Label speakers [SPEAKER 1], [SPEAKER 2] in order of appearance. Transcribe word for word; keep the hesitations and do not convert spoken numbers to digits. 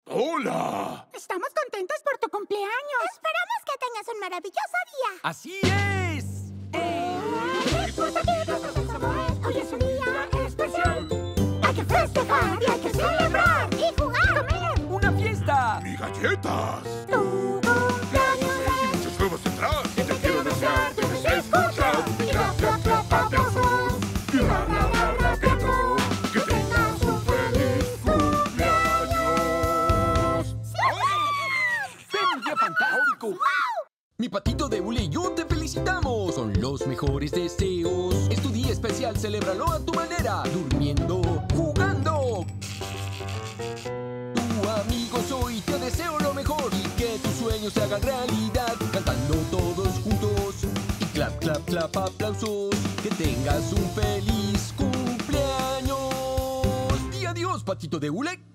[SPEAKER 1] ¡Hola!
[SPEAKER 2] Estamos contentos por tu cumpleaños.
[SPEAKER 3] Esperamos que tengas un maravilloso día.
[SPEAKER 4] ¡Así es!
[SPEAKER 3] Hoy es un día especial. Hay que festejar y hay que celebrar y jugar.
[SPEAKER 2] ¡Comer!
[SPEAKER 4] ¡Una fiesta!
[SPEAKER 1] ¡Y galletas!
[SPEAKER 3] Tu cumpleaños
[SPEAKER 1] Y muchos nuevos detrás.
[SPEAKER 3] es. Te quiero desear, debes escuchar. Y clap, clap, clap, aplausos. Y ra, ra, ra, rapito.
[SPEAKER 1] ¡Que tengas un feliz cumpleaños!
[SPEAKER 4] ¡Fue un día fantástico! Mi patito de hule y yo te felicitamos. Son los mejores deseos. Es tu día especial, celébralo a tu manera. Durmiendo, jugando. Tu amigo soy, te deseo lo mejor. Y que tus sueños se hagan realidad. Cantando todos juntos. Y clap, clap, clap, aplausos. Que tengas un feliz cumpleaños. Y adiós, patito de hule.